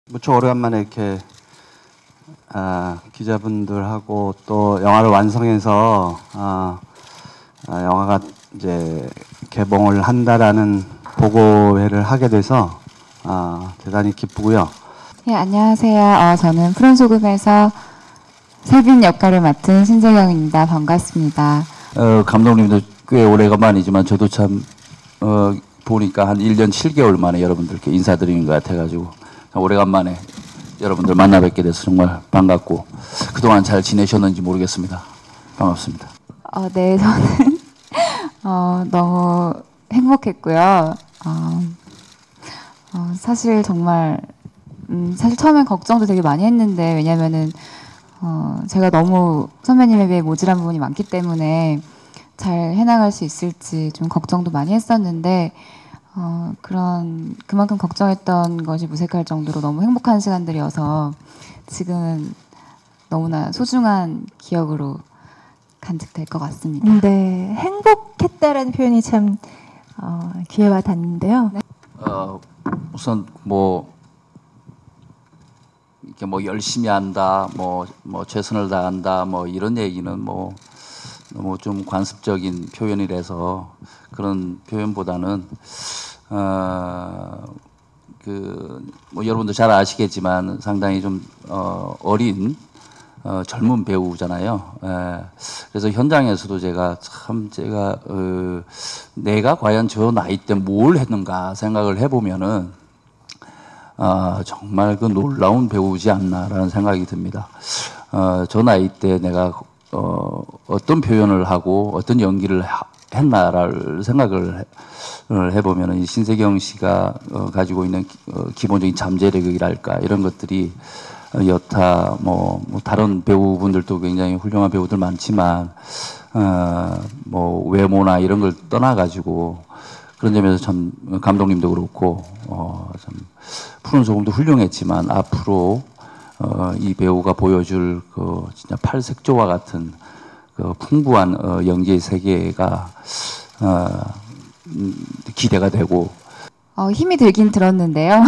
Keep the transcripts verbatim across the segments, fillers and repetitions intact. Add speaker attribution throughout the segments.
Speaker 1: 무척 오래간만에 이렇게 아, 기자분들하고 또 영화를 완성해서 아, 아, 영화가 이제 개봉을 한다라는 보고회를 하게 돼서 아, 대단히 기쁘고요.
Speaker 2: 네, 안녕하세요. 어, 저는 푸른 소금에서 세빈 역할을 맡은 신재경입니다. 반갑습니다.
Speaker 3: 어, 감독님도 꽤 오래간만이지만 저도 참 어, 보니까 한 일 년 칠 개월 만에 여러분들께 인사드리는 것 같아가지고 참 오래간만에 여러분들 만나 뵙게 돼서 정말 반갑고 그동안 잘 지내셨는지 모르겠습니다. 반갑습니다.
Speaker 2: 어, 네, 저는 어, 너무 행복했고요. 어, 어, 사실 정말 음, 사실 처음엔 걱정도 되게 많이 했는데 왜냐면은 어, 제가 너무 선배님에 비해 모질한 부분이 많기 때문에 잘 해나갈 수 있을지 좀 걱정도 많이 했었는데 어, 그런 그만큼 걱정했던 것이 무색할 정도로 너무 행복한 시간들이어서 지금은 너무나 소중한 기억으로 간직될 것 같습니다.
Speaker 4: 네, 행복했다라는 표현이 참 어, 귀에 와 닿는데요. 네.
Speaker 3: 어, 우선 뭐 이렇게 뭐 열심히 한다, 뭐, 뭐 최선을 다한다, 뭐 이런 얘기는 뭐 너무 좀 관습적인 표현이라서 그런 표현보다는 어, 그 뭐 여러분도 잘 아시겠지만 상당히 좀 어, 어린 어, 젊은 배우잖아요. 예. 그래서 현장에서도 제가 참 제가 어, 내가 과연 저 나이 때 뭘 했는가 생각을 해보면은. 아, 정말 그 놀라운 배우지 않나라는 생각이 듭니다. 어, 저 나이 때 내가 어, 어떤 표현을 하고 어떤 연기를 하, 했나를 생각을 해, 해보면 이 신세경 씨가 어, 가지고 있는 기, 어, 기본적인 잠재력이랄까 이런 것들이 어, 여타 뭐, 뭐 다른 배우분들도 굉장히 훌륭한 배우들 많지만 어, 뭐 외모나 이런 걸 떠나가지고 그런 점에서 참 감독님도 그렇고 어, 참 푸른 소금도 훌륭했지만 앞으로 어, 이 배우가 보여줄 그 진짜 팔색조와 같은 그 풍부한 어, 연기의 세계가 어, 음, 기대가 되고
Speaker 2: 어, 힘이 들긴 들었는데요.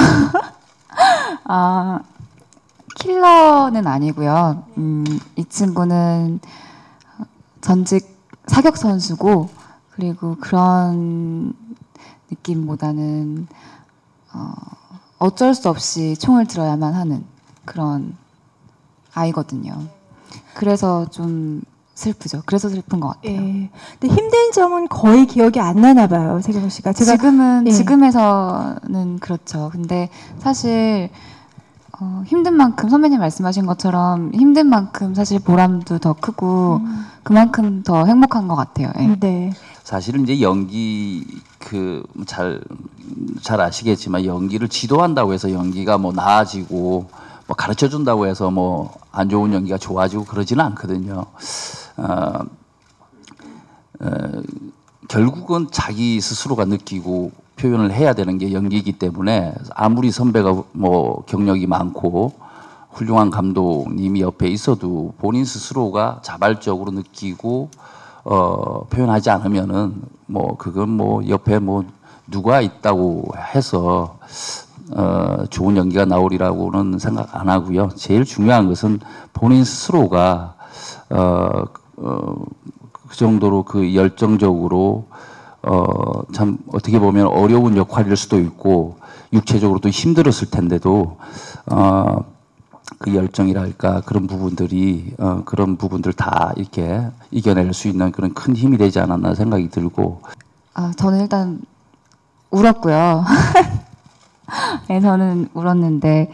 Speaker 2: 아, 킬러는 아니고요. 음, 이 친구는 전직 사격 선수고 그리고 그런 느낌보다는 어, 어쩔 수 없이 총을 들어야만 하는 그런 아이거든요. 그래서 좀 슬프죠. 그래서 슬픈 것 같아요.
Speaker 4: 예. 근데 힘든 점은 거의 기억이 안 나나 봐요, 세경 씨가. 제가
Speaker 2: 지금은
Speaker 4: 예.
Speaker 2: 지금에서는 그렇죠. 근데 사실 어, 힘든 만큼 선배님 말씀하신 것처럼 힘든 만큼 사실 보람도 더 크고 음. 그만큼 더 행복한 것 같아요. 예.
Speaker 4: 네.
Speaker 3: 사실은 이제 연기 그 잘 잘 아시겠지만 연기를 지도한다고 해서 연기가 뭐 나아지고 뭐 가르쳐 준다고 해서 뭐 안 좋은 연기가 좋아지고 그러지는 않거든요. 어, 어, 결국은 자기 스스로가 느끼고 표현을 해야 되는 게 연기이기 때문에 아무리 선배가 뭐 경력이 많고 훌륭한 감독님이 옆에 있어도 본인 스스로가 자발적으로 느끼고 어, 표현하지 않으면은 뭐 그건 뭐 옆에 뭐 누가 있다고 해서 어, 좋은 연기가 나오리라고는 생각 안 하고요. 제일 중요한 것은 본인 스스로가 어, 어, 그 정도로 그 열정적으로 어, 참 어떻게 보면 어려운 역할일 수도 있고 육체적으로도 힘들었을 텐데도 어, 그 열정이랄까 그런 부분들이 어, 그런 부분들 다 이렇게 이겨낼 수 있는 그런 큰 힘이 되지 않았나 생각이 들고.
Speaker 2: 아, 저는 일단 울었고요. 네, 저는 울었는데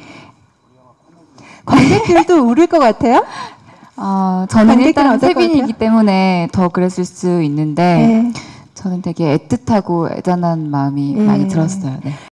Speaker 4: 관객들도 울을 것 같아요?
Speaker 2: 어, 저는 일단 세빈이기 때문에 더 그랬을 수 있는데
Speaker 4: 네.
Speaker 2: 저는 되게 애틋하고 애잔한 마음이
Speaker 4: 네.
Speaker 2: 많이 들었어요. 네.